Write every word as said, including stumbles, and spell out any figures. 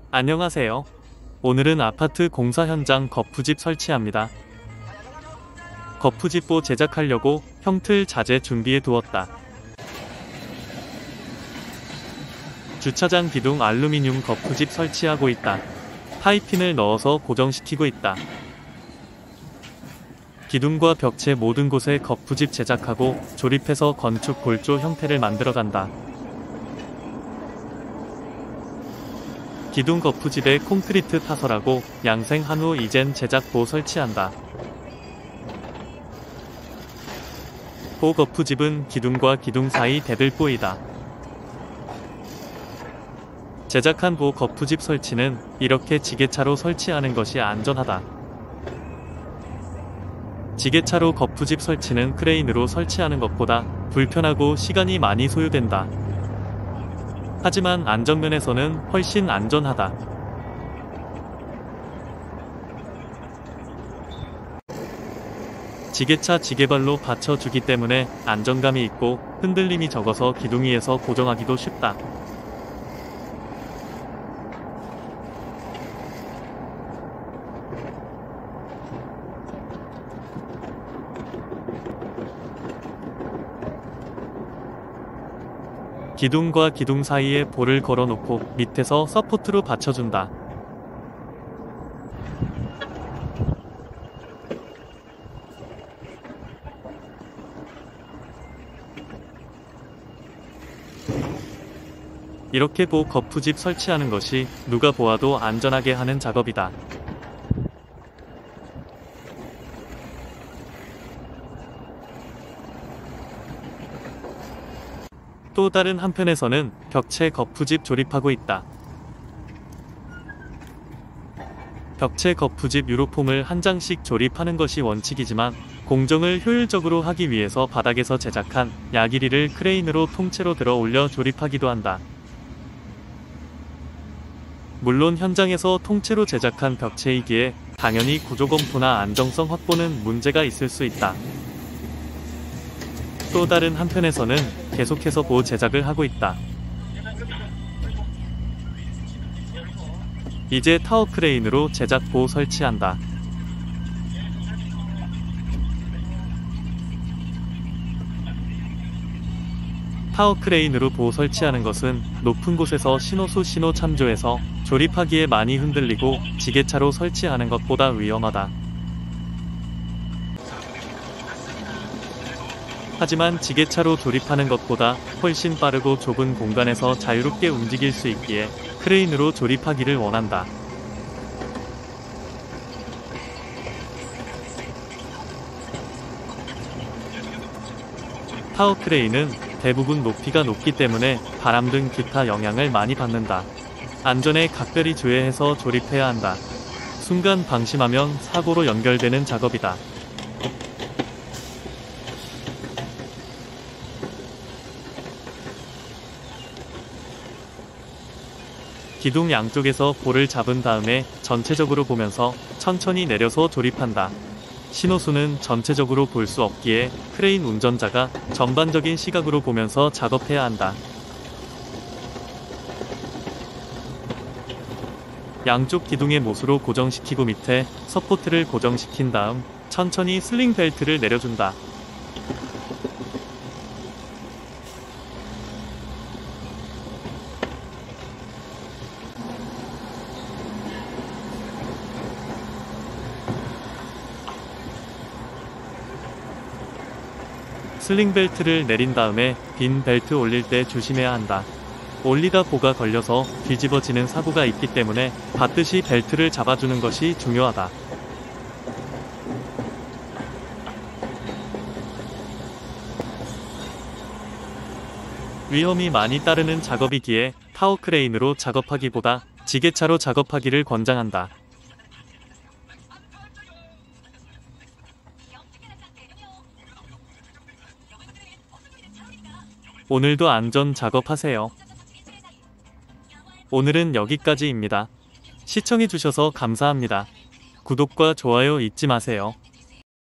안녕하세요. 오늘은 아파트 공사 현장 거푸집 설치합니다. 거푸집보 제작하려고 형틀 자재 준비해 두었다. 주차장 기둥 알루미늄 거푸집 설치하고 있다. 파이핀을 넣어서 고정시키고 있다. 기둥과 벽체 모든 곳에 거푸집 제작하고 조립해서 건축 골조 형태를 만들어간다. 기둥 거푸집에 콘크리트 타설하고 양생한 후 이젠 제작보 설치한다. 보 거푸집은 기둥과 기둥 사이 대들보이다. 제작한 보 거푸집 설치는 이렇게 지게차로 설치하는 것이 안전하다. 지게차로 거푸집 설치는 크레인으로 설치하는 것보다 불편하고 시간이 많이 소요된다. 하지만 안전면에서는 훨씬 안전하다. 지게차 지게발로 받쳐주기 때문에 안정감이 있고 흔들림이 적어서 기둥 위에서 고정하기도 쉽다. 기둥과 기둥 사이에 볼을 걸어놓고 밑에서 서포트로 받쳐준다. 이렇게 보 거푸집 설치하는 것이 누가 보아도 안전하게 하는 작업이다. 또 다른 한편에서는 벽체 거푸집 조립하고 있다. 벽체 거푸집 유로폼을 한 장씩 조립하는 것이 원칙이지만 공정을 효율적으로 하기 위해서 바닥에서 제작한 야기리를 크레인으로 통째로 들어 올려 조립하기도 한다. 물론 현장에서 통째로 제작한 벽체이기에 당연히 구조검토나 안정성 확보는 문제가 있을 수 있다. 또 다른 한편에서는 계속해서 보 제작을 하고 있다. 이제 타워 크레인으로 제작 보 설치한다. 타워 크레인으로 보 설치하는 것은 높은 곳에서 신호수 신호 참조해서 조립하기에 많이 흔들리고 지게차로 설치하는 것보다 위험하다. 하지만 지게차로 조립하는 것보다 훨씬 빠르고 좁은 공간에서 자유롭게 움직일 수 있기에 크레인으로 조립하기를 원한다. 타워 크레인은 대부분 높이가 높기 때문에 바람 등 기타 영향을 많이 받는다. 안전에 각별히 주의해서 조립해야 한다. 순간 방심하면 사고로 연결되는 작업이다. 기둥 양쪽에서 볼을 잡은 다음에 전체적으로 보면서 천천히 내려서 조립한다. 신호수는 전체적으로 볼 수 없기에 크레인 운전자가 전반적인 시각으로 보면서 작업해야 한다. 양쪽 기둥의 못으로 고정시키고 밑에 서포트를 고정시킨 다음 천천히 슬링 벨트를 내려준다. 슬링 벨트를 내린 다음에 빈 벨트 올릴 때 조심해야 한다. 올리다 보가 걸려서 뒤집어지는 사고가 있기 때문에 받듯이 벨트를 잡아주는 것이 중요하다. 위험이 많이 따르는 작업이기에 타워 크레인으로 작업하기보다 지게차로 작업하기를 권장한다. 오늘도 안전 작업하세요. 오늘은 여기까지입니다. 시청해주셔서 감사합니다. 구독과 좋아요 잊지 마세요.